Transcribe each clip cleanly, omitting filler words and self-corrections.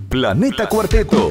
Planeta Cuarteto.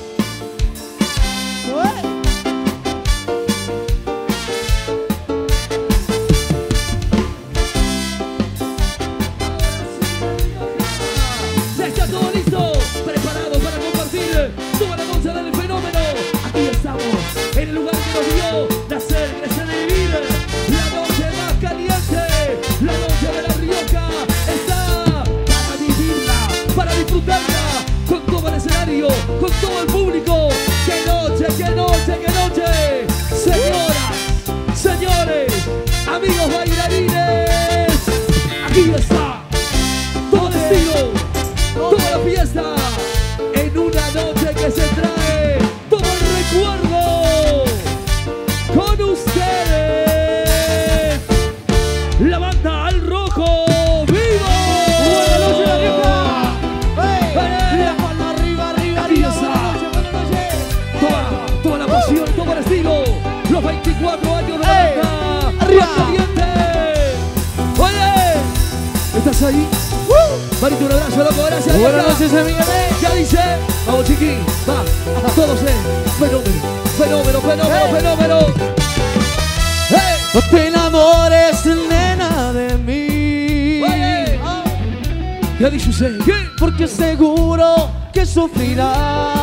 Ya está todo listo, preparado para compartir toda la noche del fenómeno. Aquí estamos, en el lugar que nos vio nacer, crecer y vivir. La noche más caliente, la noche de La Rioja, está para vivirla, para disfrutarla, con todo el escenario, con todo el público. ¡Qué noche, qué noche, qué noche! Señoras, señores, amigos bailarines, aquí está, todo el estilo, toda la fiesta, en una noche que se trae todo el recuerdo. Con ustedes, la banda Al Rojo Vivo. Buenas noches, La Rioja. La palma arriba, arriba, aquí está. Toda la pasión, todo el estilo. Los 24 años de la banda Arriba Caliente. Oye, ¿estás ahí? Marito, un abrazo, loco, gracias. Buenas noches, amigos. Ya dice, vamos chiqui, va, todos fenómeno, fenómeno, fenómeno, fenómeno. ¡Hey! No te enamores, nena, de mí. Oye, ya dice usted, ¿qué? Porque seguro que sufrirás.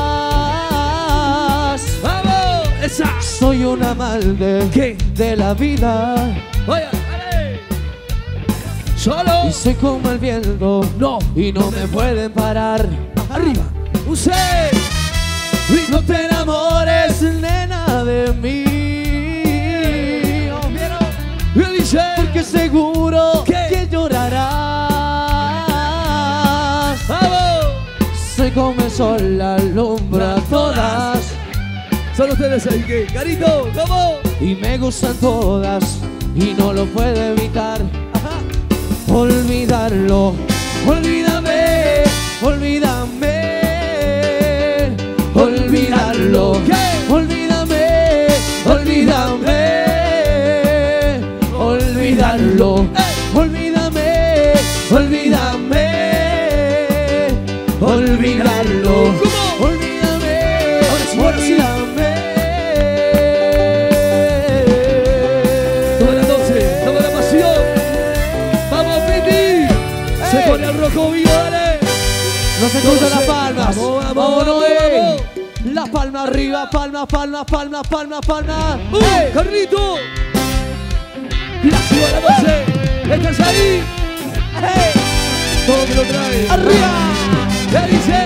¡Vamos! ¡Esa! Soy un amante ¿Qué? de la vida. Oye, dale. Solo. Y soy como el viento. No. Y no me pueden parar. Arriba. Usted. No te enamores, nena, de mí. ¿Qué dice? Porque seguro ¿Qué? que llorarás. ¡Vamos! Soy como el sol, la alumbra a todas. Son ustedes ahí, ¿qué? Carito, ¿cómo? Y me gustan todas y no lo puedo evitar. Olvidarlo, olvídame, olvídame, olvidarlo, ¿Qué? olvídame, olvídame, olvidarlo, olvídame, olvídame, olvidarlo, ¿Cómo? olvídame, Ahora sí, ahora sí. olvídame. Toda la noche, toda la pasión. ¡Vamos, Piti! Se pone el rojo vivo, dale. No se Todos cruzan las se- palmas. Vamos, vamos, Vamos, vamos, Noé. vamos. La palma arriba, palma, palma, palma, palma, palma. ¡Carrito! ¡La ciudad de la noche! ¡Estás ahí! ¡Hey! Todo me lo trae. ¡Arriba! ¿Qué dice?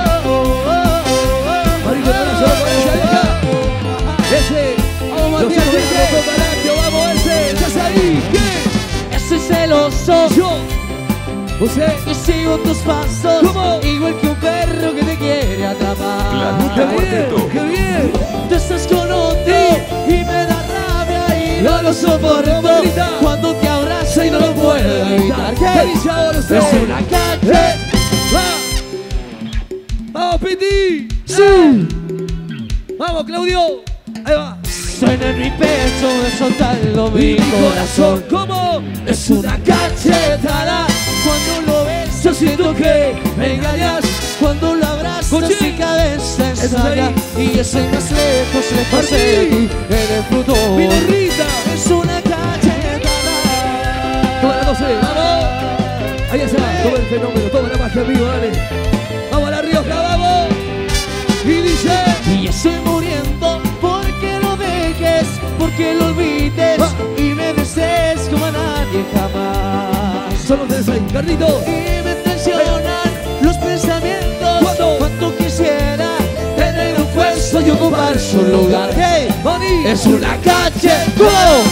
Marito, un abrazo, loco, esa vieja. Ese. Vamos, Los Matías, hijos de dice. Rojo Palacio, vamos, ese. ¿Estás ahí? ¿Qué? Soy celoso. Yo. Usted. Y sigo tus pasos. ¿Cómo? Igual que un perro que te quiere atrapar. Planeta ¡Qué bien! Cuarteto. ¡Qué bien! Tú estás con otro y me da rabia y no lo soporto. Vamos, grita. Cuando te abrazo y no lo puedo evitar. ¿Qué dice ahora usted? Es una calle. ¡Va! ¡Vamos, Piti! Sí. ¡Vamos, Claudio! Ahí va. Suena en mi pecho, soltando mi corazón. ¿Cómo? Es una cachetada. Cuando lo ves, yo siento que me engañas. Cuando lo abrazas, Coche. mi cabeza Eso es estalla. ahí. Y yo soy más lejos, lejos de ti, en el fruto. ¡Mi Rita! Es una cachetada. Toda la noche, ¡vamos! Ahí está, todo el fenómeno, toda la magia en vivo, dale. ¡Vamos a La Rioja, vamos! Y dice... Y estoy muriendo porque lo dejes, porque lo olvides y me desees como a nadie jamás. Son ustedes ahí, Carlito. Y me tensionan los pensamientos. ¿Cuándo? Cuánto quisiera tener un puesto y ocupar su lugar. Hey, ¡Boni! es una calle. ¡Go!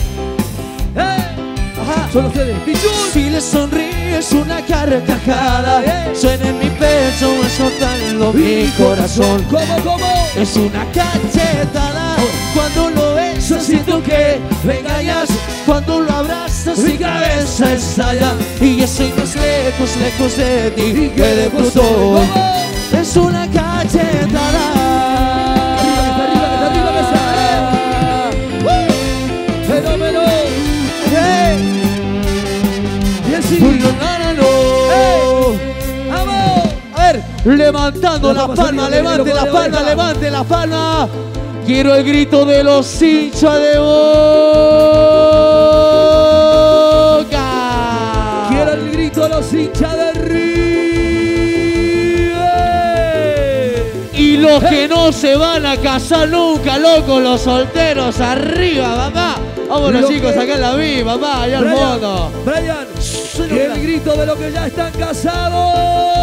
Ajá. Son ustedes, Pichón. Si le sonríes una carcajada, suena en mi pecho, soltando mi corazón. ¿Cómo? Es una cachetada. Cuando lo ves, yo siento que me engañas. Cuando lo abrazas, mi cabeza estalla. Y yo soy más lejos, lejos de ti que de Plutón. Es una cachetada. Arriba, que está arriba, que está. ¡Fenómeno! Hey. Y así. Uy, no, no, no, no. ¡Vamos! A ver, Levantando la palma, levante la palma, levante la palma. Quiero el grito de los hinchas de Boca. Quiero el grito de los hinchas de River. Y los que no se van a casar nunca, locos, los solteros, arriba, papá. Vámonos, Lo chicos, que- acá en la vi, papá, allá al fondo. Brian, quiero el grito de los que ya están casados.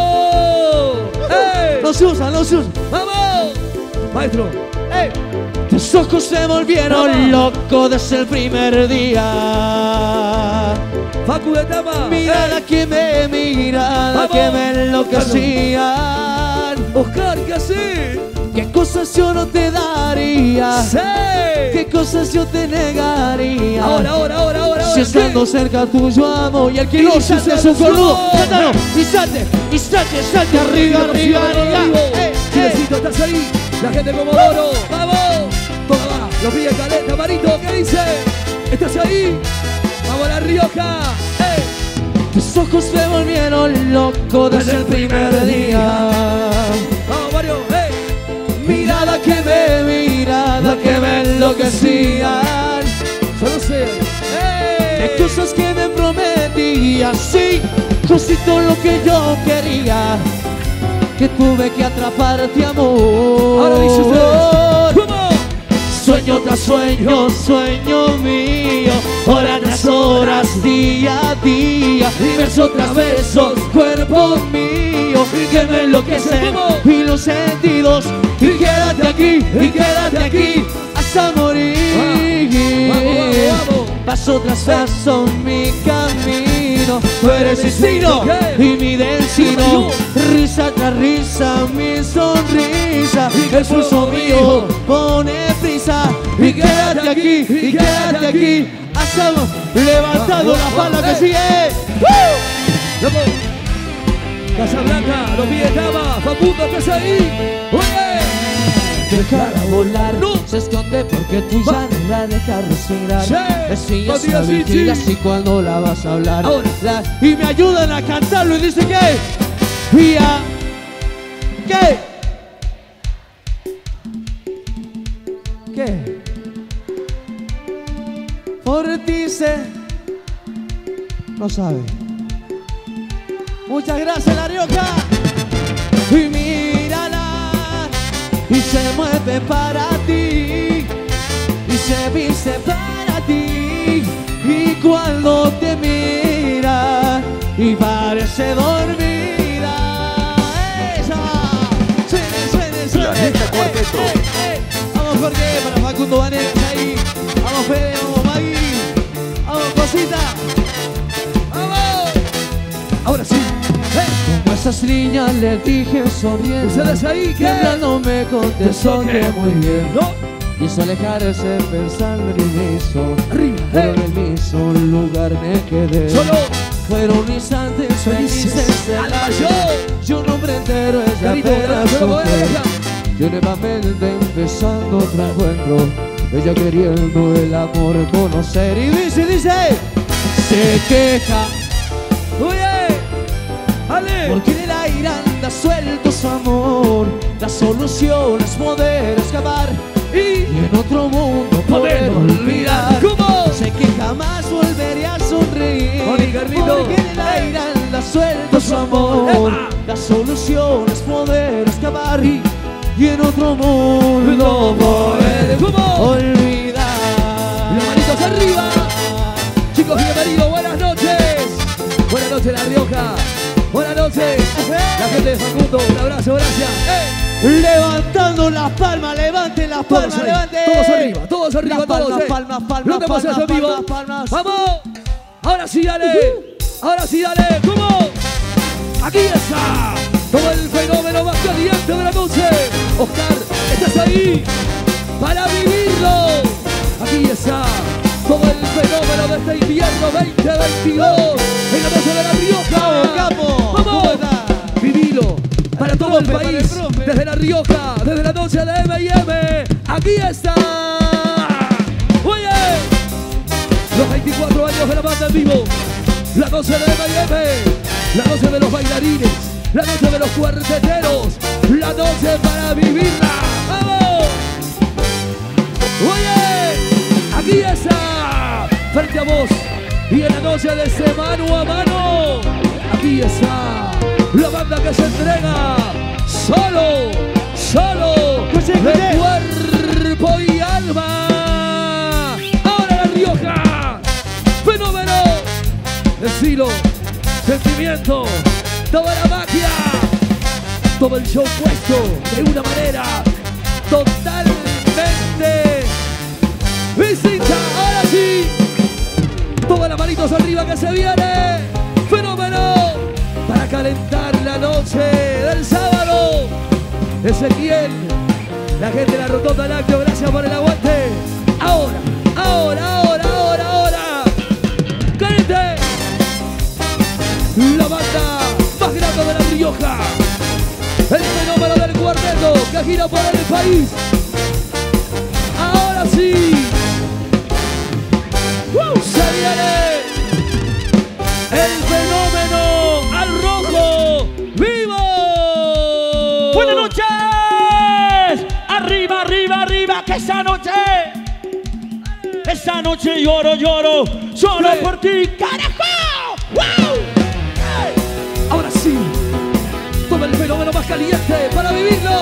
¡Ey! No se usa, no se usa. ¡Vamos! Maestro. ¡Ey! Tus ojos se volvieron Vamos. locos desde el primer día. Facu de Tama. Mirada que me mirada, Vamos. que me enloquecían. Oscar, ¿qué haces? ¿Qué cosas yo no te daría? ¡Sí! ¿Qué cosas yo te negaría? Ahora. Si estando cerca tuyo amo y el que no Y salte se es un cornudo. sumó. Cántalo, y salte, arriba, arriba, arriba. Chilecito, ¿estás ahí? La gente como oro. ¡Vamos! Toda va. Los pide caleta, Marito. ¿Qué dice? ¿Estás ahí? ¡Vamos a La Rioja! ¡Ey! Tus ojos me volvieron loco desde el primer día. ¡Vamos, Mario! ¡Ey! Mirada que me enloquecían. Solo sé. De cosas que me prometías, sí, cosito lo que yo quería, que tuve que atraparte, amor. Ahora dice ustedes. ¿Cómo? Sueño tras sueño, sueño mío, hora tras horas, día a día, verso tras verso, cuerpo mío, que me enloquece y los sentidos, y quédate aquí, hasta morir. Vamos. Paso tras paso mi camino, tú eres destino y mi destino. Risa tras risa mi sonrisa, el pulso mío pone prisa. Y quédate aquí, hasta levantando la pala que sigue. ¡Loco! Casablanca, los pide Tama. Facundo, ¿estás ahí? ¡Oye! Dejarla volar, No. se esconde porque tú ya no la dejas respirar. Sí. Ella Contigo, sabe sí, que sí. así cuando la vas a hablar. Ahora. Y me ayudan a cantarlo y dice que Vía. ¿Qué? ¿Qué? Por ti se... No sabe. Muchas gracias, La Rioja. Y mírala, y se mueve para ti, y se viste para ti, y cuando te mira, y parece dormida. ¡Esa! ¡Suene! La Neta Cuarteto. Vamos, Jorge, para Facundo Vanegas ahí. Vamos, Fede, vamos, Maggie. Vamos, Cosita. ¡Vamos! Ahora sí. Como esas niñas le dije sonriendo, ¿Ustedes ahí qué? ella no me contestó que muy bien. ¿No? Quiso alejarse pensando en el mismo, Arriba. pero en el mismo lugar me quedé. Solo. Fueron instantes felices de Al la mayor. vida. Un hombre entero es Carito, apenas pero mujer. derecha. Yo nuevamente empezando otro encuentro, ella queriendo el amor conocer. Y dice, se queja Oye. Ale. porque en el aire anda suelto su amor. La solución es poder escapar Y. y en otro mundo poder olvidar. ¿Cómo? Sé que jamás volveré a sonreír, Oli, Carlito. porque en el aire anda suelto su amor. ¡Epa! La solución es poder escapar y en otro mundo poder ¿Cómo? olvidar. Las manitos arriba. Chicos, bienvenidos, buenas noches. Buenas noches, La Rioja. Buenas noches. La gente de Facundo, un abrazo, gracias. Levantando las palmas, levante las Todos palmas, ahí, levante. todos arriba, Las palmas, todos. palmas, palmas, No te pases palmas, en vivo. palmas, palmas. ¡Vamos! Ahora sí, dale. Ahora sí, dale. ¿Cómo? Aquí está. Todo el fenómeno más caliente de la noche. Oscar, ¿estás ahí? Para vivirlo. Aquí está. Todo el fenómeno de este invierno 2022. En la noche de La Rioja. Vamos, capo. ¡Vamos! ¿Cómo está? Vivilo. Para todo el profe, para el país. profe. Desde La Rioja. Desde la noche de M&M. Aquí está. Oye. Los 24 años de la banda en vivo. La noche de M&M. La noche de los bailarines. La noche de los cuarteteros, la noche para vivirla. ¡Vamos! Oye, aquí está, frente a vos, y en la noche de ese mano a mano, aquí está la banda que se entrega solo de cuerpo y alma. Ahora La Rioja, fenómeno, estilo, sentimiento, toda la magia, todo el show puesto de una manera totalmente distinta. Ahora sí, todas las manitos arriba que se viene, fenómeno, para calentar la noche del sábado. Ezequiel, la gente de la Rotonda Lácteo, gracias por el aguante. Ahora, caliente, la banda más grande de La Rioja, el fenómeno del cuarteto que gira por el país. Ahora sí, se viene el fenómeno al rojo vivo. Buenas noches. Arriba, arriba, arriba, que esa noche lloro solo por ti, carajo. ¡Wow! Ahora sí, toma el fenómeno más caliente para vivirlo.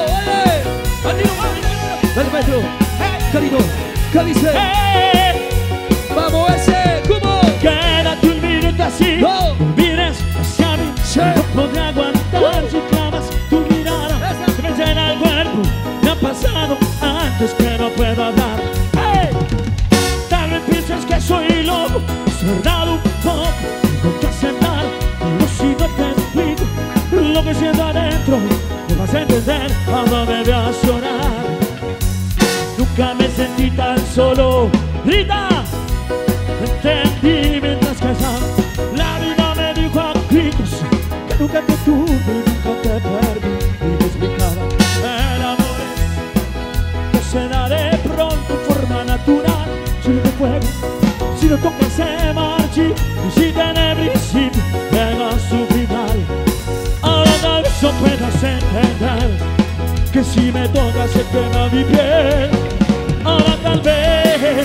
El metro, Carito, ¿qué dice? Vamos ese, ¿cómo? Quédate un minuto así, no vienes hacia mí, no podré aguantar si clavas tu mirada, se me llena el cuerpo, me ha pasado antes que no puedo hablar. Tal vez pienses que soy loco, cerrado un poco, tengo que aceptar, pero si no te explico lo que siento adentro, me vas a entender cuando me veas llorar. Nunca me sentí tan solo, Rita. Entendí mientras callaba, la vida me dijo a gritos que nunca te tuve, nunca te perdí. Y me explicaba, el amor es que se da de pronto en forma natural, si no te fuego, si no tocas se marcha, y si tiene principio, llega su final. Ahora tal vez no puedas entender que si me tocas se quema mi piel. Ahora tal vez,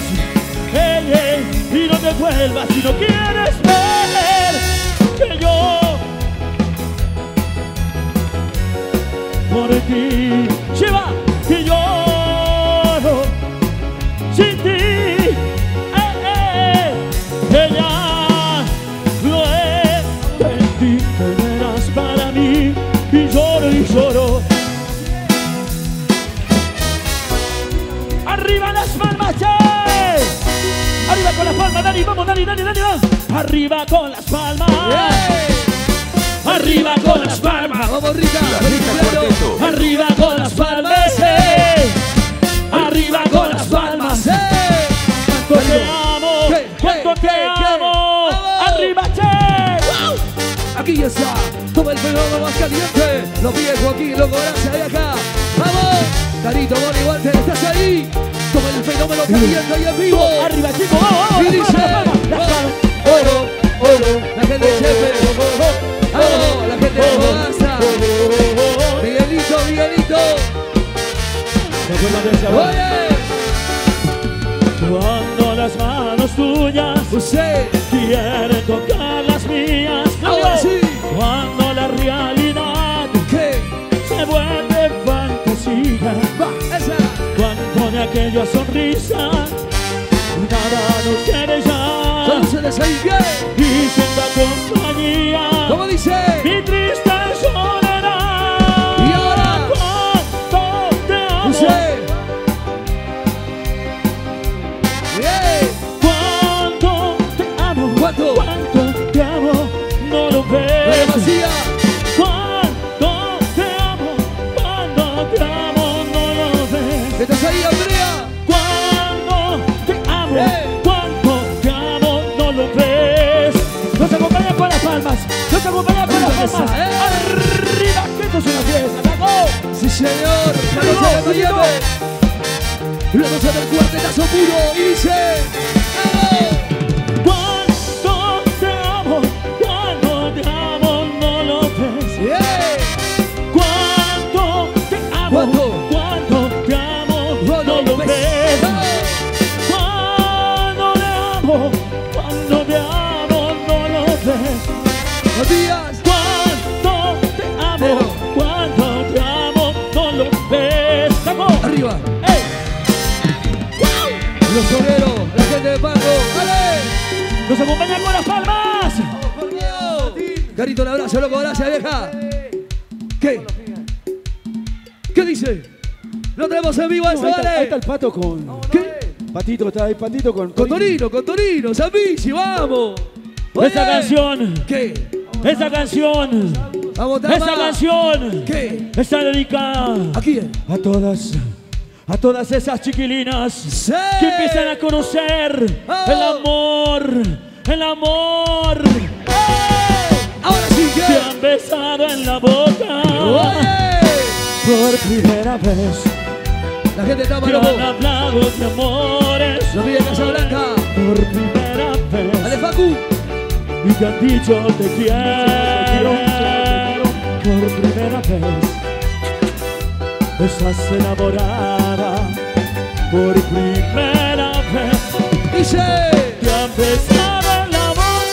y no te vuelvas si no quieres ver que yo por ti lleva que lloro sin ti, que ya lo entendí, que eras para mí y lloro. Arriba las palmas, arriba con las palmas, Dani, vamos, Dani, va. Arriba con las palmas. Arriba con las palmas. Vamos, Rita. Arriba con las palmas. Arriba con las palmas. Cuánto te amo. Cuánto te amo. Arriba, che. Aquí está, toma el fenómeno más caliente. Los viejos aquí, loco, gracias, de acá. ¡Vamos! Carito, Bonnie, Walter, ¿estás ahí? Toma el fenómeno caliente y en vivo. Arriba, chicos, vamos. Y dice, oro, la gente de Chepe. Vamos, la gente de Fogasa. Miguelito. Oye. Cuando las manos tuyas usted quieren tocar las mías, ahora sí. Cuando la realidad ¿qué? se vuelve fantasía, va, esa. cuando de aquella sonrisa nada nos quiere ya, solo se les ahí bien. y sienta compañía, ¿cómo dice? mi triste soledad. Y ahora cuánto te amo. usted. Cuánto te amo, no lo ves. Cuánto te amo, no lo ves. ¿Estás ahí, Andrea? Cuánto te amo, no lo ves. Nos acompañan con las palmas, Arriba, que esto es una fiesta, ¡Taco! Sí, señor. La noche del cuartetazo puro y dice. Cuánto te amo, no lo ves. Yeah. Carito, un abrazo, loco, gracias, vieja. ¿Qué? ¿Qué dice? Lo tenemos en vivo, eso, vale. Ahí está el pato con... ¿Qué? Patito, está ahí, patito con... Con Torino, Zambici, vamos. Esta canción, ¿Qué? esta canción, Vamos, esta canción ¿Qué? está dedicada ¿A quién? a todas esas chiquilinas Sí. que empiezan a conocer Oh. el amor Ahora sí, que ¿qué? han besado en la boca Oye. por primera vez, La gente está que malo. han hablado de amores Lo pide Casablanca. por primera vez. Dale, Facu. Y te han dicho te quiero por primera vez. Estás enamorada por primera vez. Dice. Te han besado en la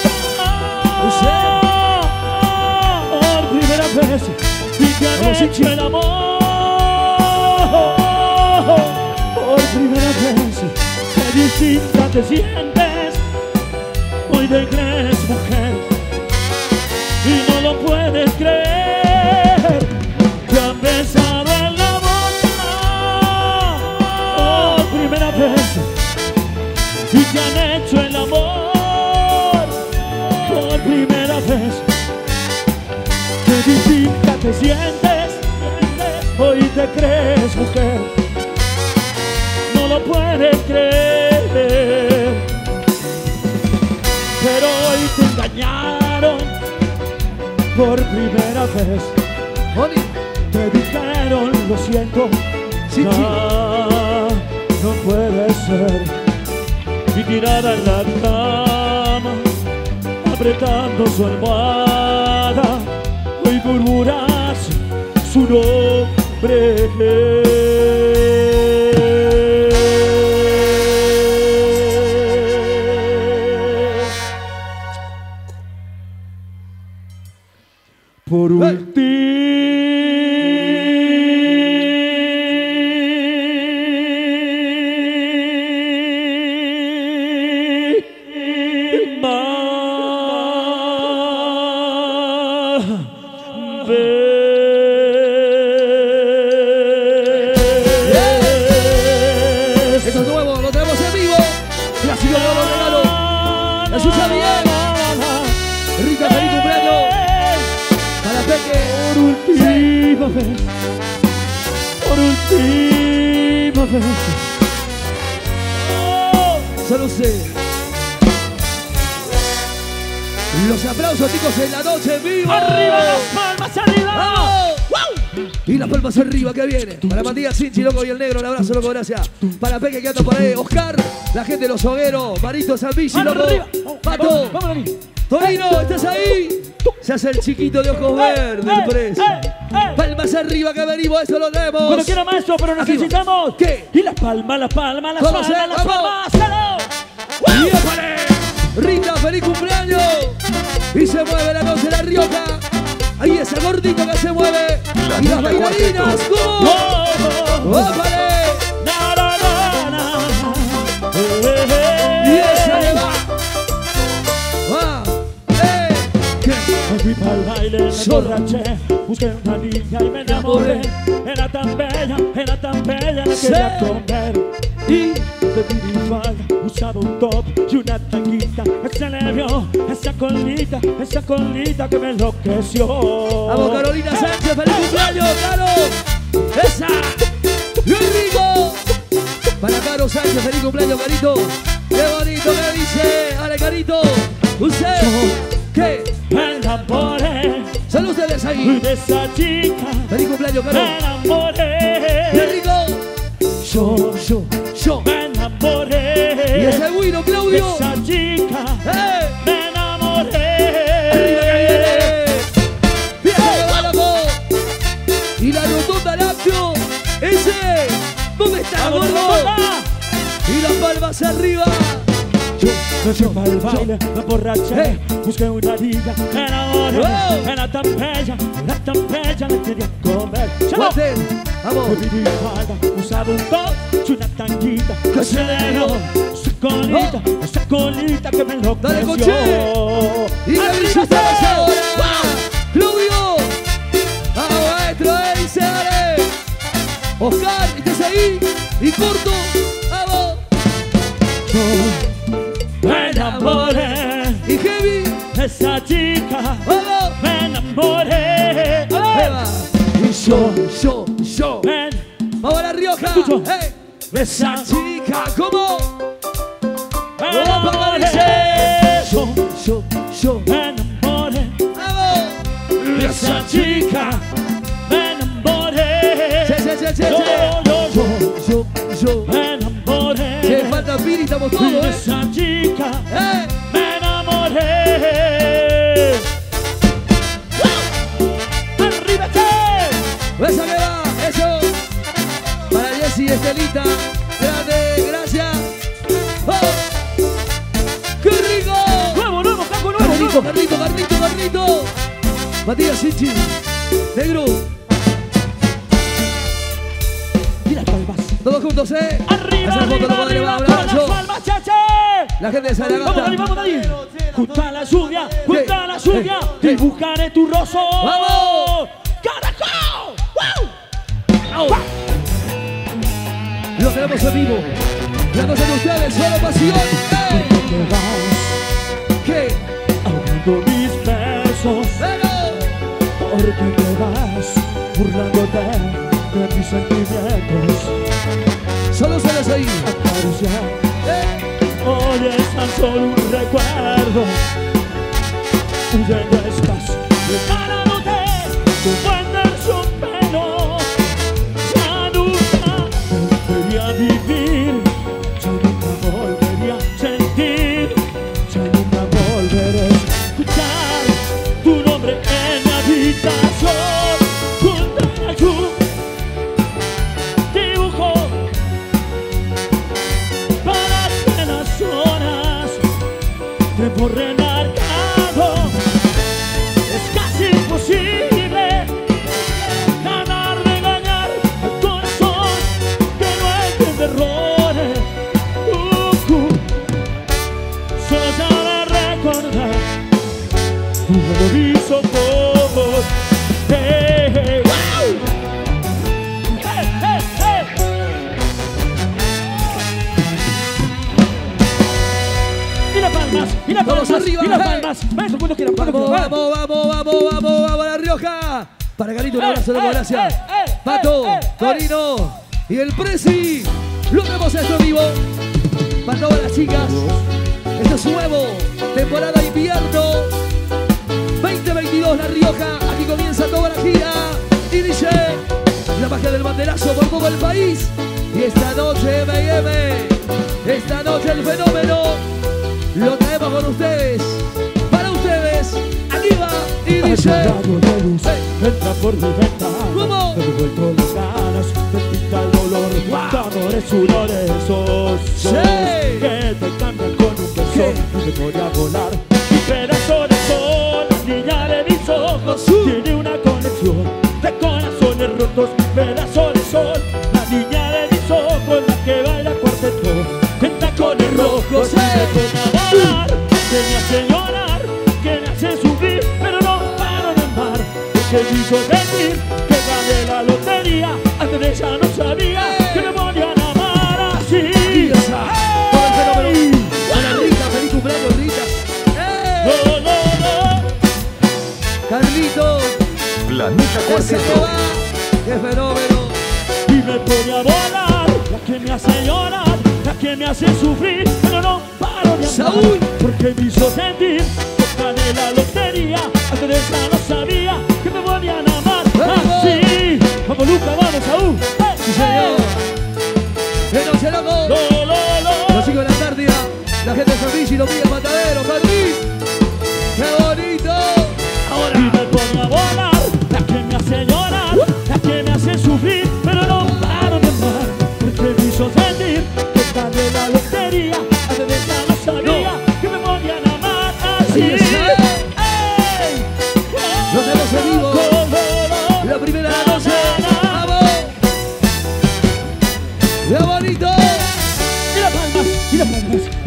boca por primera vez. Y te han hecho el amor por primera vez. Qué distinta te sientes. Hoy te crees mujer y no lo puedes creer. Te han besado en la boca por primera vez y te han hecho el amor por primera vez. Qué distinta te sientes, hoy te crees mujer, no lo puedes creer. Pero hoy te engañaron por primera vez. Oni. Te dijeron lo siento, Sí, no puede ser. Y tirada en la cama, apretando su almohada, hoy murmuras su nombre. Por Esto es nuevo, lo tenemos en vivo. Clásico de los regalos. La escucha bien. Rita, feliz cumpleaños. Para Peque. Por última vez, por última vez. Solo sé. Los aplausos, chicos, en la noche en vivo. ¡Arriba las palmas, arriba! ¡Vamos! Y las palmas arriba que viene. Para Matías Sinchi, loco, y el negro, un abrazo, loco, gracias. Para Peque que anda por ahí. Oscar, la gente de los hogueros. Marito Zambici, loco. Pato. Torino, ¿estás ahí? Se hace el chiquito de ojos verdes, el preso. Palmas arriba que venimos, eso lo tenemos. Cuando quiera maestro, pero Aquí va. necesitamos. ¿Qué? Y las palmas, las palmas, las Vamos, palmas, las vamos. palmas. ¡Cero! ¡Y épale! Rita, feliz cumpleaños. Y se mueve la noche de La Rioja. Ahí ese gordito que se mueve. Y las bailarinas, ¿cómo? ¡Ópale! Na, na, na, na. Y esa le va. ¡Va! ¿Qué? Me fui pa'l baile, me Solo. emborraché, busqué una niña y me enamoré. Era tan bella, la Sí. quería comer. Y De minifalda, usaba un top y una tanguita. Se le vio esa colita que me enloqueció. vamos, Carolina Sánchez, feliz cumpleaños, Caro. ¡Esa! ¡Bien rico! Para Caro Sánchez, feliz cumpleaños, Carito. ¡Qué bonito que dice! ¡Ale, Carito! ¿Usted? ¿Qué? Me enamoré ¡Salud ustedes ahí! de esa chica. ¡Feliz cumpleaños, Caro! Me enamoré. ¡Qué rico! Yo. Me enamoré. Y ese bueno, de Claudio. esa chica. ¡Eh! Me enamoré. ¡Arriba que viene! ¡Viene que va, loco! Y la rotonda Lácteo. ¡Ese! ¿Dónde está, ¡Vamos, gordo? gorda! Y las palmas arriba. Me fui pa'l baile, me emborraché, busqué una niña, me enamoré. Wow. Era tan bella, la quería comer. ¡Fuerte! ¡Vamos! Me vi falda, usaba un top y una tanguita. Que se le dio su esa colita que me Dale, enloqueció. Coche. Y la disfrutamos ahora. Claudio. A maestro, dice, dale. Oscar, ¿estás ahí? Y corto. Vamos. Me enamoré Y Heavy. de esa chica. Vamos. Me enamoré. Eva. Y yo. Ven, Vamos a La Rioja. Escucho. Hey. de esa chica. Chica, ¿cómo? Me enamoré. Yo. Me enamoré Vamos. de esa chica. Me enamoré. Che. Yo. Me enamoré. Che, falta Piri, estamos de todos, esa chica. Eh. Me enamoré. ¡Arriba, che! Esa que va, eso. Para Jessy, Estelita. Grande, gracias. ¡Vamos! ¡Qué rico! Nuevo, Caco, nuevo. Carlito. Matías Sinchi. Negro. Mira palmas. Todos juntos, Arriba, Hacer foto, compadre, arriba, va, un con las abrazo. palmas, cheche. La gente de Saragata. Vamos, Dani. Junto a la lluvia, Hey. dibujaré tu rostro. ¡Vamos! ¡Carajo! ¡Wow! ¡Au! Lo tenemos en vivo. La noche de ustedes, solo pasión. ¡Ey! Te vas ¿Qué? ahogando mis besos. ¡Pero! Porque te vas burlándote de mis sentimientos. Solo ustedes ahí. Acariciar. ¡Eh! Hoy es tan solo un recuerdo. Huyendo estás, preparándote, tu buen su pelo. Ya nunca volvería a vivir, ya nunca volvería a sentir, ya nunca volveré a escuchar tu nombre en mi habitación. Junto a la lluvia, dibujo para que las horas te borren marcado. Es casi imposible ganar de engañar al corazón que no entiende errores. Solo sabe recordar tu beso como hey, hey. Wow. Hey. Y las palmas, Vamos arriba, y las hey. palmas. Maestro, ¿cuánto quieran? Vamos, La Rioja. Para Carito, un abrazo, loco, gracias. Pato, Torino y el Prezi. Lo vemos esto en vivo. Para todas las chicas. Esto es nuevo. Temporada invierno 2022, La Rioja. Aquí comienza toda la gira. Y dice la magia del banderazo por todo el país. Y esta noche M&M, esta noche el fenómeno, lo traemos con ustedes, para ustedes, arriba y dice de luz, entra por mi ventana. ¿Cómo? Me he vuelto las ganas, me pica el dolor. Tu amor es uno de esos Sí. que te cambian con un beso ¿Qué? y me voy a volar. Mi pedazo de sol, la niña de mis ojos, tiene una conexión de corazones rotos. Pedazo de sol, la niña de mis ojos, la que baila cuarteto en tacones rojos. Sí. Me pone a volar, que me hace llorar, que me hace sufrir, pero no paro de amar. Porque me hizo sentir que gané la lotería. Antes de ella no sabía que me podían amar así. todo el fenómeno. Hola Rita, feliz cumpleaños Rita. No, no, no. Carlito, Planeta ese Cuarteto. que va, qué fenómeno. Y me pone a volar, la que me hace llorar, la que me hace sufrir, pero no paro de amar. Saúl. Porque me hizo sentir que gané la lotería. Antes de ella no sabía que me podían amar ¡Vamos! así. Vamos Luca, vamos Saúl. Sí, señor. ¡Qué noche loco! Los chicos de la Antártida, la gente de San Luis y los Miguel Matadero, Jardín. ¡Qué bonito! Ahora. Y me pone a volar, la que me hace llorar, la que me hace sufrir, pero no paro de amar. Porque me hizo sentir que gané la lotería. Antes de ella no sabía que me podían amar así. Ahí está. ¡Ey! Lo tenemos en vivo. La primera de la noche. ¡Vamos! ¡Qué bonito! Y las palmas, y las palmas.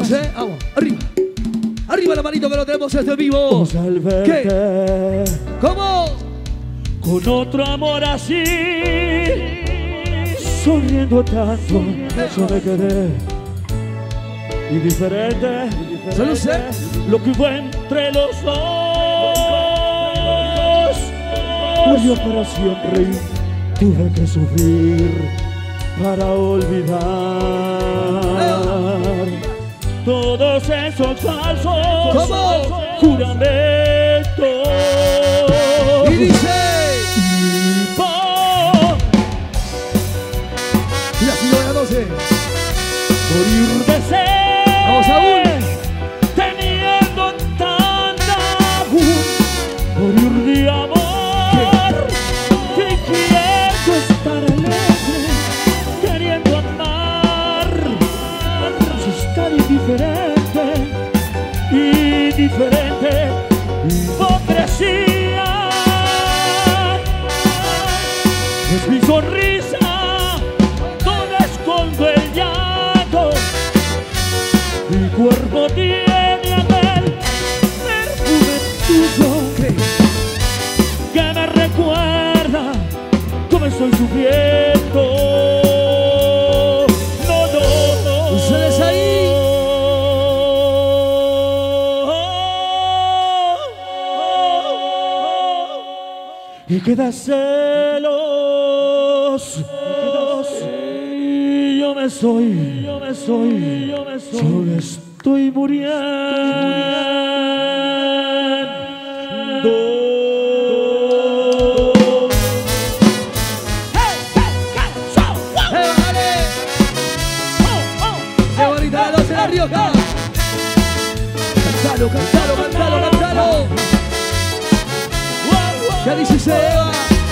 Vamos, vamos, arriba. Arriba la manito que lo tenemos en vivo. Vamos al verte. ¿Qué? ¿Cómo? Con otro amor así, sonriendo tanto, yo me quedé indiferente. Solo sé lo que hubo entre los dos. Murió para siempre y tuve que sufrir para olvidar todos esos falsos juramentos. Y dice. Mira, si lo de la 12. Morir de sed. Vamos, Saúl. Teniendo tanta morir de amor. Que quiero estar alegre, queriendo amar. Si estar indiferente, hipocresía. Es mi sonrisa donde escondo el llanto. Mi cuerpo tiene aquel perfume tuyo que me recuerda cómo estoy sufriendo. No. Ustedes ahí. Y queda celos. Y yo me soy. Solo estoy muriendo. ¡Qué bonita la 12 de La Rioja! Cántalo. ¿Qué dice Seba?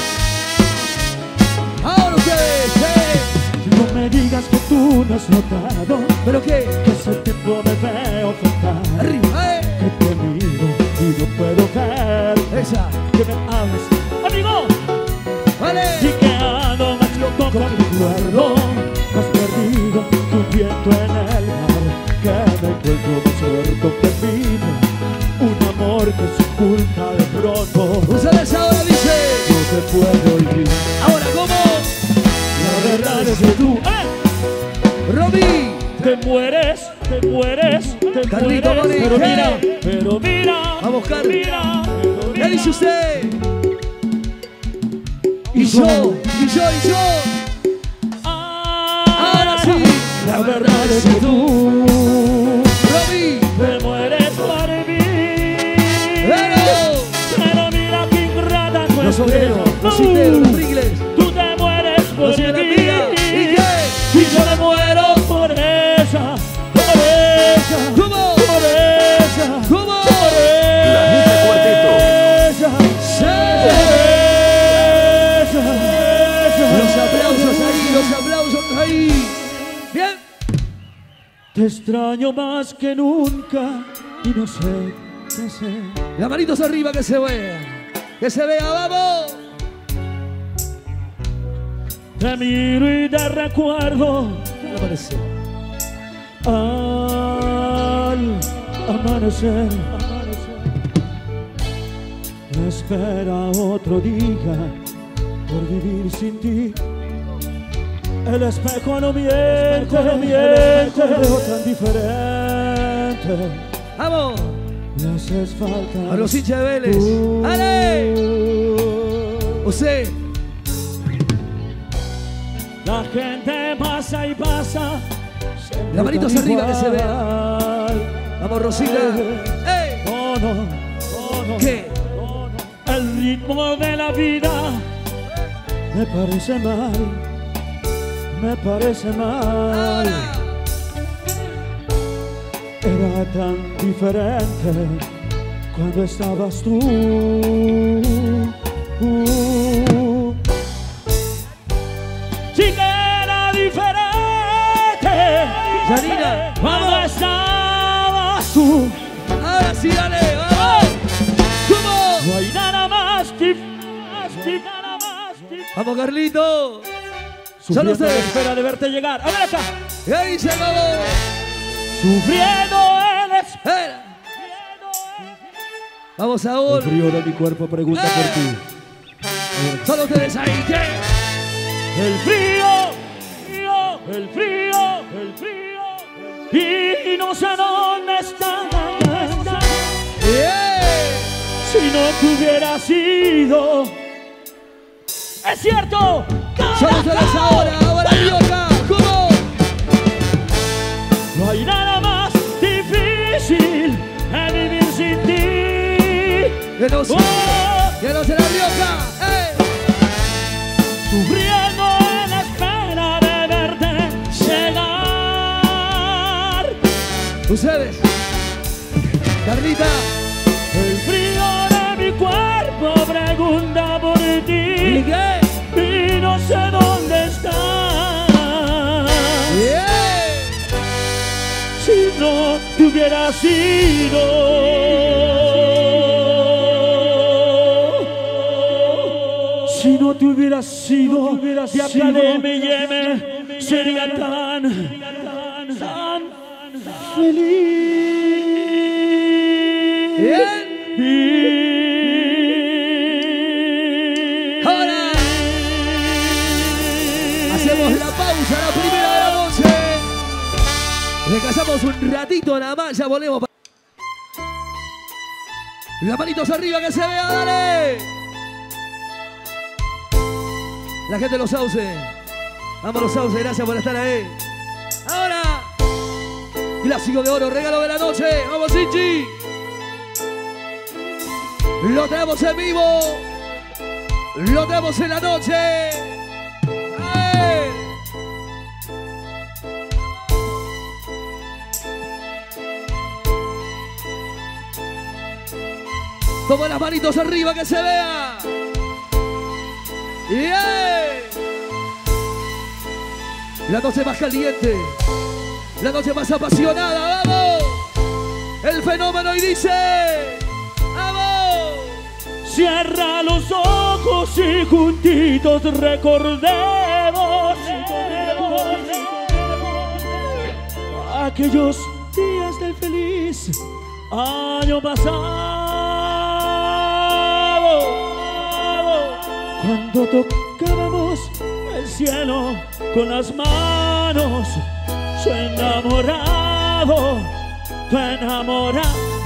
Ahora ustedes, No me digas que tú no has notado ¿pero qué? que ese tiempo me veo faltar. Arriba, Que te miro y no puedo ver Esa. que me hables, amigo. Vale. Y que ando más loco con mi recuerdo, más perdido que un viento en el mar. Que me encuentro más muerto que vivo, un amor que se oculta de pronto. Ustedes ahora dice. No te puedo olvidar. Ahora, ¿cómo? La verdad es que tú Romy. te mueres. Carlito Moni, Pero mira, Vamos, Carl. mira. ¿Qué dice usted? Y yo. Ahora sí. La verdad es que tú Romy. te mueres por mí. Pero mira que ingrata tu Los obreros, estrella. los citeros, los Pringles. Tú te mueres por Los mí. Mía. ¿Y qué? Y yo me muero por esa. ¿Cómo? Por esa. ¿Cómo? La Nita Cuarteto. Sí. Los aplausos ahí. Bien. Te extraño más que nunca y no sé qué hacer. Las manitos arriba que se vea. Que se vea, vamos. Te miro y te recuerdo ¿Qué le parece? al amanecer. Me espera otro día por vivir sin ti. El espejo no miente, veo tan diferente. Vamos. Me haces falta. A los hinchas de Vélez. ¡Ale! Usted. La gente pasa y pasa. Las manitos tan arriba que se vea. igual. Vamos, Rosita. ¡Ey! No. ¿Qué? El ritmo de la vida me parece mal. Ahora. Era tan diferente cuando estabas tú. Sí que era diferente. Janina, cuando vamos. estabas tú. Ahora sí, dale, vamos. ¿Cómo? No hay nada más Vamos, Carlito. Solo Solo ustedes. espera de verte llegar. A ver acá. ¿Qué dice, vamos? sufriendo en espera. Vamos El ahora. frío de mi cuerpo pregunta por ti. Solo ustedes ahí. ¿Qué? El frío, el frío, el frío. Y no sé dónde está. Si no te hubieras ido. Es cierto. Solo ustedes ahora. Ahora Rioja. ¿Cómo? No hay nada más difícil en vivir sin ti. Que no se, Oh, que no se la Rioja. sufriendo en la espera de verte llegar. Ustedes. Carlita. El frío de mi cuerpo pregunta por ¿Y ti. qué? Y no sé dónde estás. Si no te hubieras ido. Si no te hubieras ido de acá de M&M, sería tan feliz. Ahora hacemos la pausa, la primera de la noche. Descansamos un ratito nada más, ya volvemos. Las manitos arriba que se vea, dale. La gente de los Sauces. Vamos los Sauces, gracias por estar ahí. Ahora, clásico de oro, regalo de la noche. Vamos, Sinchi. Lo tenemos en vivo. Lo tenemos en la noche. ¡Ay! Toma las manitos arriba que se vea. ¡Yeah! La noche más caliente. La noche más apasionada. ¡Vamos! El fenómeno y dice... ¡Vamos! Cierra los ojos y juntitos recordemos aquellos días del feliz año pasado, cuando tocábamos el cielo con las manos. Su enamorado, tu enamorada.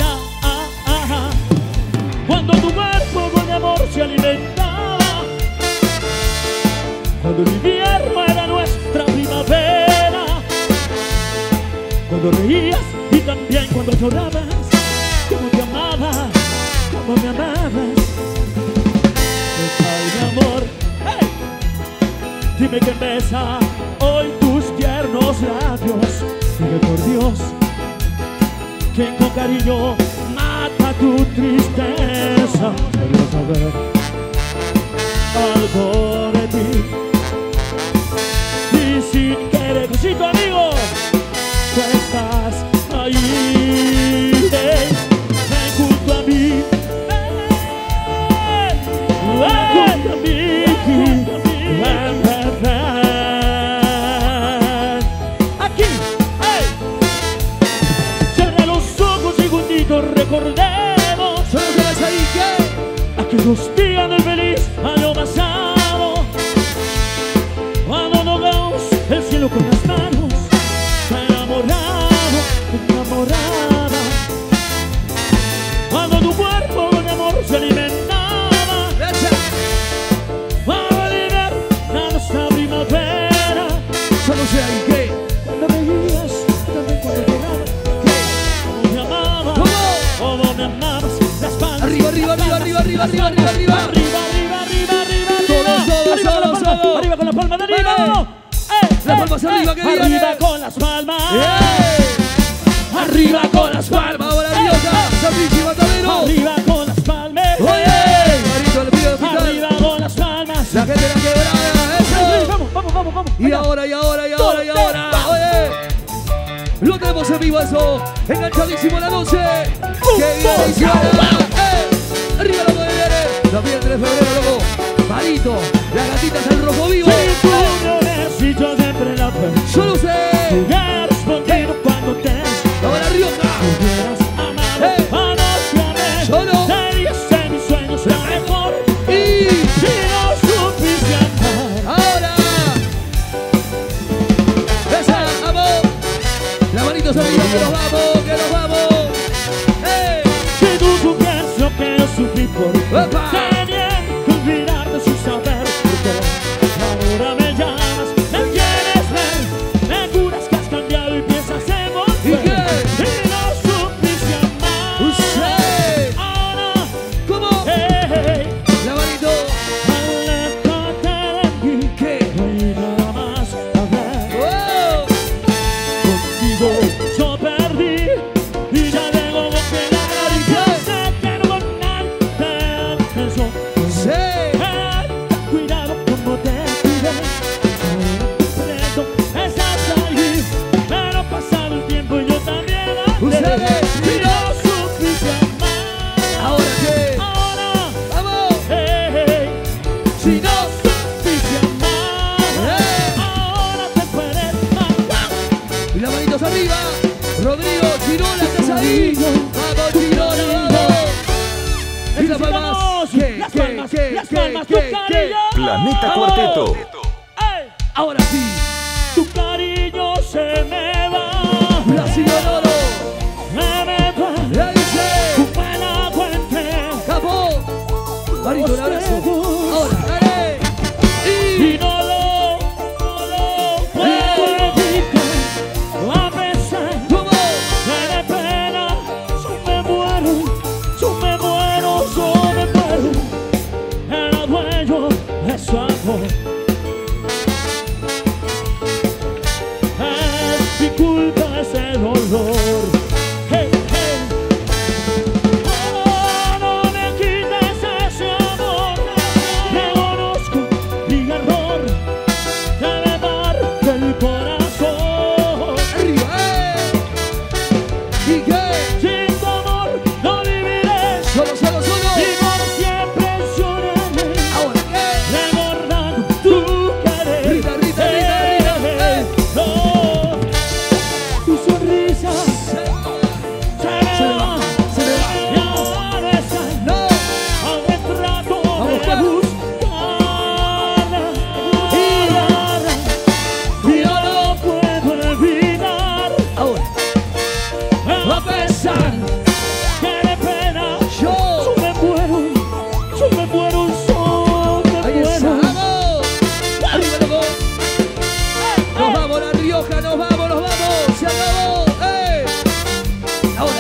Cuando tu cuerpo con amor se alimentaba, cuando el invierno era nuestra primavera, cuando reías y también cuando llorabas, como te amaba, como me amabas. Ay, mi amor, hey, dime que besa hoy tus tiernos labios. Dime por Dios que con cariño mata tu tristeza. Quería saber algo de ti. Y sin querer, besito amigo, tú estás ahí, ven junto a mí, ven junto a mí, ven. Aquí, hey. Cierra los ojos y juntitos recordemos aquellos días del feliz año pasado, cuando tocamos el cielo con las manos, enamorado, enamorada, cuando tu cuerpo con amor se alimentaba, para liberar nuestra primavera. Solo sé ahí que Cuando veías, también cuando llegabas, como me amabas, como me amabas, la espalda. arriba, arriba, arriba, arriba, arriba, arriba, arriba, arriba. Todos. Arriba con las palmas de arriba. Las palmas arriba, que viene. Arriba con las palmas. Arriba con las palmas, ahora Rioja, Santísimo Tabero. Arriba con las palmas. Oye, Marito, le pido hospital. Arriba con las palmas. La gente de la quebrada, eso. Vamos. Y ahora. Oye, lo tenemos en vivo eso. Enganchadísimo la noche. Que viene y suena. Arriba lo que viene. También el 3 de febrero, loco. Marito, las gatitas al rojo vivo. Si tú no ves, y yo siempre la veo. Solo sé. Tú eres contigo cuando te y nada más. A ver, contigo yo perdí y ya luego que ganar. Y yo sé que no con nadie pensó. Cuidado como te pide. Preso, estás ahí, pero pasado el tiempo y yo también. Ustedes, y no supiste amar. ¿ahora qué? Ahora, ¡Vamos! si no supiste amar, ahora te puedes matar. Y las manitos arriba. Rodrigo, Chirola, ¿estás ahí? ¡Vamos, Chirola, vamos! Y las palmas. ¿Qué? Las palmas, tu cariño. Planeta ¡Vamos! Cuarteto. ¡Ey! Ahora sí. Tu cariño se me va. Brasil Oro. Se me va. Ya dice. Tu pena cuente. Capo. Marito, un abrazo. Ahora, dale. Y no lo puedo evitar. A pesar ¿Cómo? que de pena yo me muero. Era dueño de su amor. Es mi culpa ese dolor. Hey, hey. Oh, no me quites ese amor. Reconozco mi error. Debe darte el corazón. Arriba, ¿y qué? Sin tu amor no viviré. Solo. Y por siempre lloraré. Ahora, ¿qué? Recordando tu querer. Rita. No, tu sonrisa se me va. Y ahora está No. al retrato Vamos, de Juan. buscarla. Y yo no puedo olvidar. Ahora. A pesar que de pena Yo. yo me muero, Ahí está. ¡Vamos! Arriba, loco. Nos vamos, La Rioja, nos vamos. Se acabó. Ahora.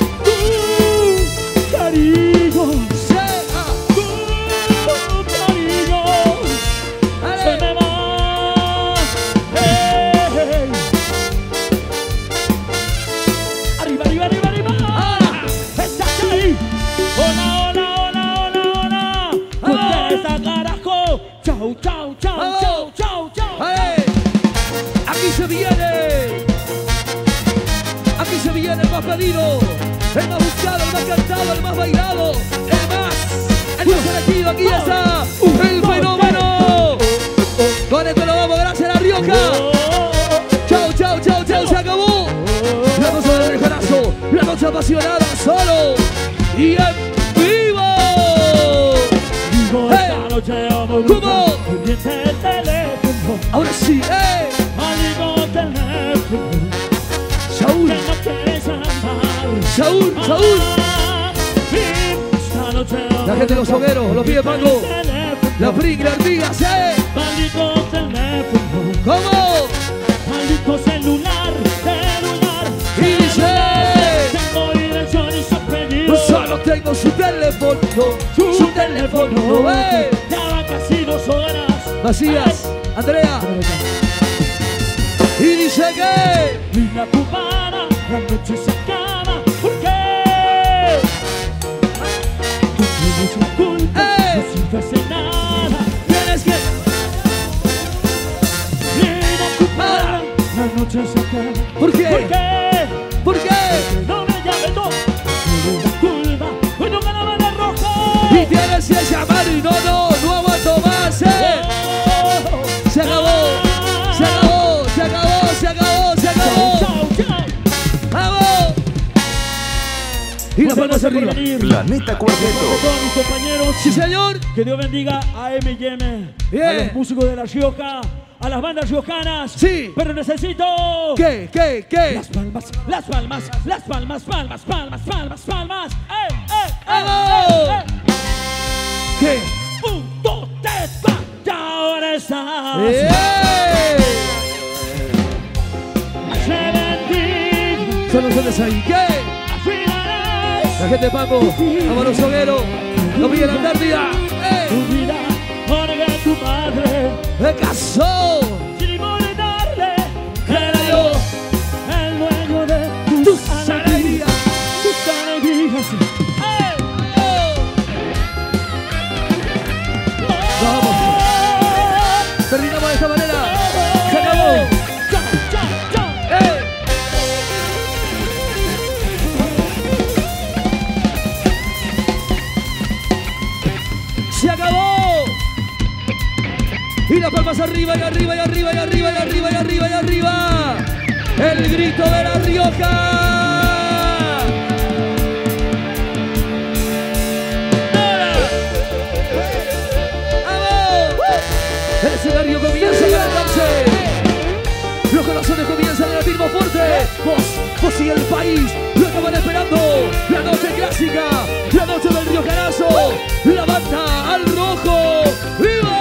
Tu cariño, tu cariño se me va. Hey. Arriba. Estás ahí. Hola. Contesta, carajo. Chau. Aquí se viene el más pedido, el más buscado, el más cantado, el más bailado, el más elegido. Aquí está el fenómeno. Con esto lo vamos, gracias a La Rioja. Chau, se acabó. La noche del rejanazo, la noche apasionada, solo y en vivo. Esta noche vamos ¿Cómo? pendiente del teléfono. Ahora sí, Maldito teléfono. Saúl, Que no quieres amar. Saúl. Esta noche vamos La gente de los hogueros, los pide Paco. La Pringla Artigas, Maldito teléfono. ¿Cómo? Maldito celular. Y dice, Tengo dirección y su apellido. solo tengo su teléfono, Ya van casi 2 horas. Macías, Andrea. Y dice que Linda cubana, la noche se acaba. ¿Por qué? Tú tienes la culpa, no sirves de nada. tienes que Linda cubana, la noche se acaba. ¿Por qué? ¿Por qué? ¿Por qué? No me llames, no. Tienes la culpa, hoy no ganaba de rojo. Y tienes que llamar y no aguanto más, Oh, Se acabó. Chau. ¡Vamos! Y las palmas arriba. Planeta Cuarteto. Todos mis compañeros. Sí, señor. Que Dios bendiga a M&M, Bien. a los músicos de La Rioja, a las bandas riojanas. Sí. Pero necesito ¿Qué? las palmas. ¡Vamos! ¿Qué? 1, 2, 3, 4. Y ahora estás. Se bendiga. Son los hombres ahí. ¿Qué? La gente de Paco, vámonos Soguero, lo pide la Antártida. Tu vida, porque tu madre me casó. Sin molestarle que era yo el dueño de tus alegrías. Tus alegrías. Vamos. Terminamos de esta manera. Se acabó. Se acabó. Y las palmas arriba y arriba y arriba y arriba y arriba y arriba y arriba. El grito de La Rioja. El escenario comienza con el dance. Los corazones comienzan a latir más fuerte. Vos y el país lo estaban esperando. La noche clásica, la noche del riojanazo. La banda al rojo. ¡Viva!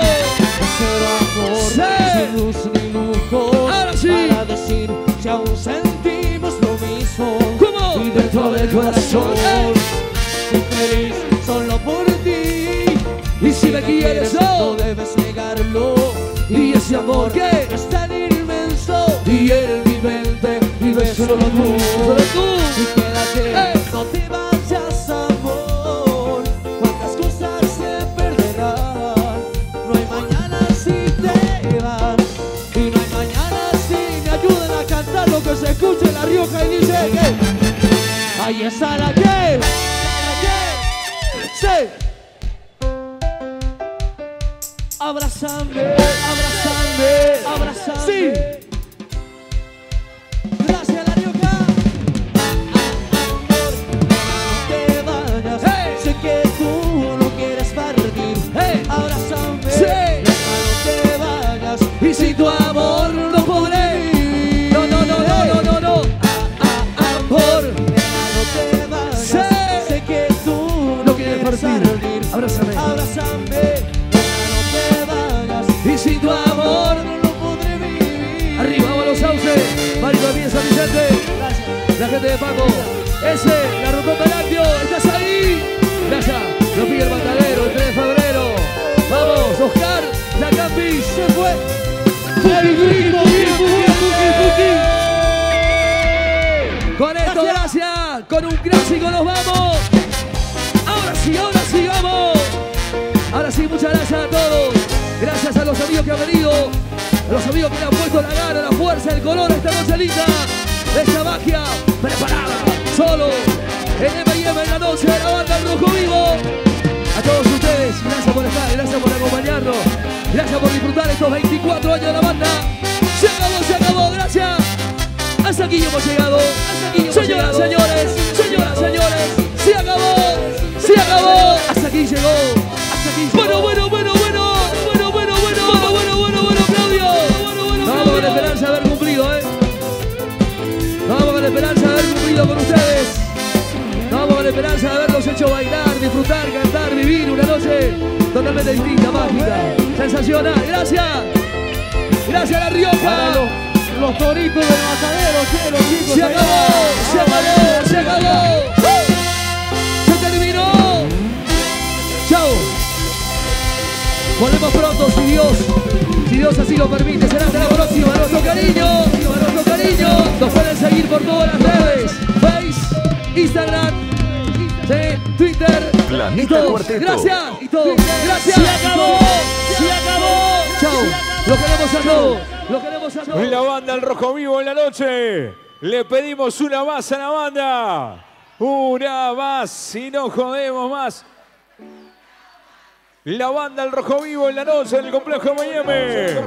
Cero amor, sin luz ni lujo. Ahora sí. Para decir si aún sentimos lo mismo. ¿Cómo? Y dentro del corazón, soy feliz solo por ti. Y si me quieres, no debes negarlo. Y ese amor que es tan inmenso. Y en mi mente vives solo tú. solo tú. Y quédate, no te vayas, amor. Cuántas cosas se perderán. No hay mañana si te vas. Y no hay mañana si me ayudan a cantar lo que se escucha en La Rioja y dice que ahí está la que. Sí. Abrázame, abrázame, abrázame. Sí. Gracias, La Rioja. No te vayas. Hey. Sé que tú no quieres partir. Hey. Abrázame. Sí. No te vayas. Y sin tu amor no podré. No, no, no, no, no, no, no. Amor. No te vayas. Sí. Sé que tú No quieres partir. Abrázame. Abrázame. Y sin tu amor no lo podré vivir. arriba a los sauces. Marco de San Vicente. La gente de Paco. Ese, la Rotonda Lácteo. ¿Estás ahí? Gracias. Lo pide el Matadero, el 3 de febrero. Vamos, Oscar, la Campis. Se fue. El grito, con esto, gracias. Con un clásico nos vamos. Ahora sí, vamos. Ahora sí, muchas gracias a todos. Gracias a los amigos que han venido, a los amigos que le han puesto la gana, la fuerza, el color a esta noche linda, esta magia preparada, solo en M&M en la noche de la banda El Rojo Vivo. A todos ustedes, gracias por estar, gracias por acompañarnos, gracias por disfrutar estos 24 años de la banda. Se acabó, gracias. Hasta aquí hemos llegado. Señoras, señores, se acabó. Hasta aquí llegó. Bueno, Claudio. Vamos con la esperanza de haber cumplido, Vamos con la esperanza de haber cumplido con ustedes. Vamos con la esperanza de haberlos hecho bailar, disfrutar, cantar, vivir una noche totalmente distinta, mágica, sensacional. Gracias La Rioja. Los toritos del matadero, quiero, chicos. Se acabó. Se terminó. Chao. Volvemos pronto, si Dios así lo permite. Será hasta la próxima. A nuestro cariño. Nos pueden seguir por todas las redes: Face, Instagram, Twitter. Planeta Y todo. Cuarteto. Gracias. Se acabó. Chao. Lo queremos a todos. En la banda El Rojo Vivo en la noche. Le pedimos una más a la banda. Una más y no jodemos más. La banda El Rojo Vivo en la noche en el complejo M&M.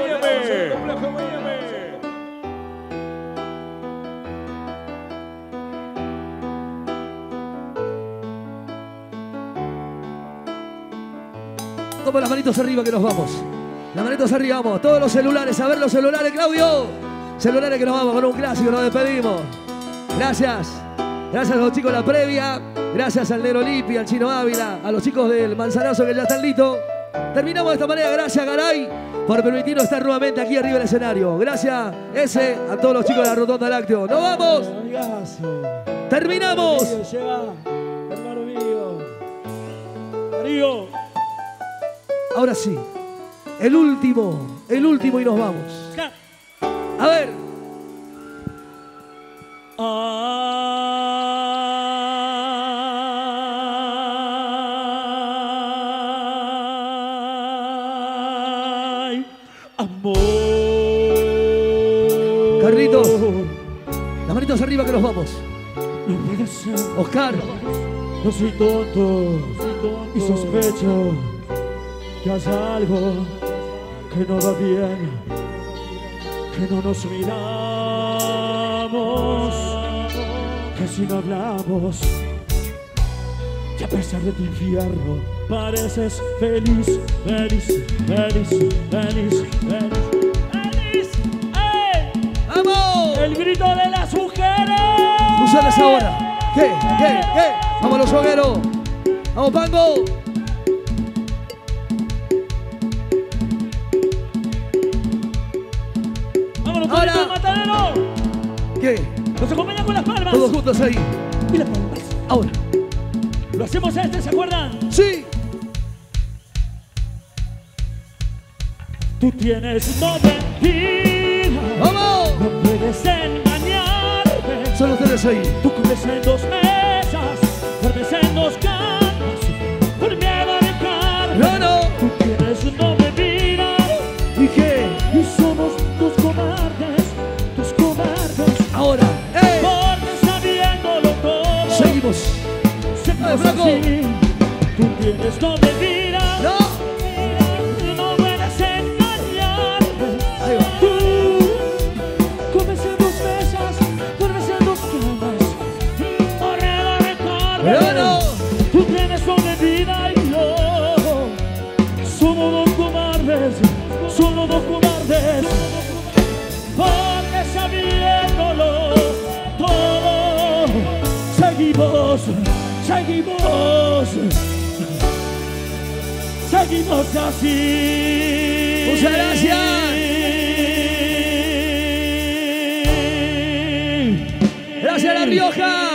Toma las manitos arriba que nos vamos. Las manitos arriba, vamos. Todos los celulares, a ver los celulares, Claudio. Celulares que nos vamos con un clásico, nos despedimos. Gracias. Gracias a los chicos de la previa. Gracias al Negro Lipi, al Chino Ávila, a los chicos del Manzanazo que ya están listos. Terminamos de esta manera. Gracias, Garay, por permitirnos estar nuevamente aquí arriba del escenario. Gracias, a todos los chicos de la Rotonda Lácteo. ¡Nos vamos! ¡Terminamos! Hermano mío. Darío. Ahora sí. El último y nos vamos. A ver. Ay, amor. Carlito, las manitos arriba que nos vamos. No puede ser. Oscar, No soy tonto y sospecho que hay algo que no va bien, que no nos miramos, que si no hablamos, que a pesar de tu infierno pareces feliz, feliz, feliz, feliz, feliz, feliz. ¡Ey! ¡vamos! El grito de las mujeres. Mujeres ahora. ¿Qué? Vamos los hogueros. Vamos, Pango. Vámonos, Ahora. Tonito, Matadero. ¿Qué? Nos acompañan con las palmas. Todos juntos ahí. Y las palmas. Ahora. Lo hacemos ¿se acuerdan? Sí. Tú tienes no mentira. ¡Vamos! No puedes engañarme. Son ustedes ahí. Tú comes en dos mesas, duermes en dos camas, por miedo a dejarme. No. Tú tienes no mentira. ¿Y qué? Y somos dos cobardes, dos cobardes. Ahora. ¡Eh! Porque sabiéndolo todo, Seguimos. seguimos Flaco. así. Tú tienes no mentira. No. No puedes engañarme. Ahí va. Tú comes en dos mesas, duermes en dos camas, por miedo a dejarme. No. Tú tienes doble vida y yo somos dos cobardes, somos dos cobardes. Porque sabiéndolo todo, seguimos así. Muchas gracias. Gracias, La Rioja.